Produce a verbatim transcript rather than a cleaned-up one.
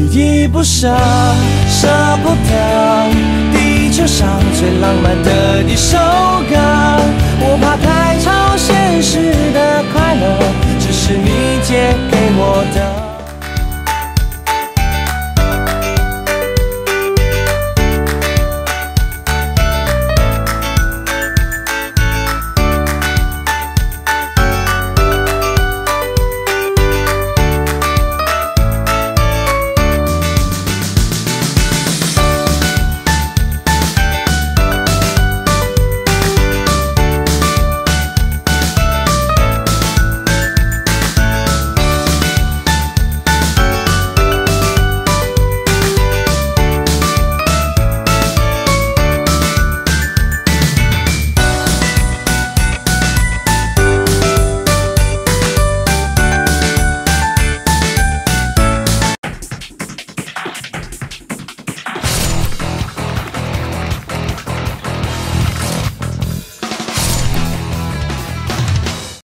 依依不舍，舍不得。地球上最浪漫的一首歌，我怕太超现实的快乐，只是你借给我的。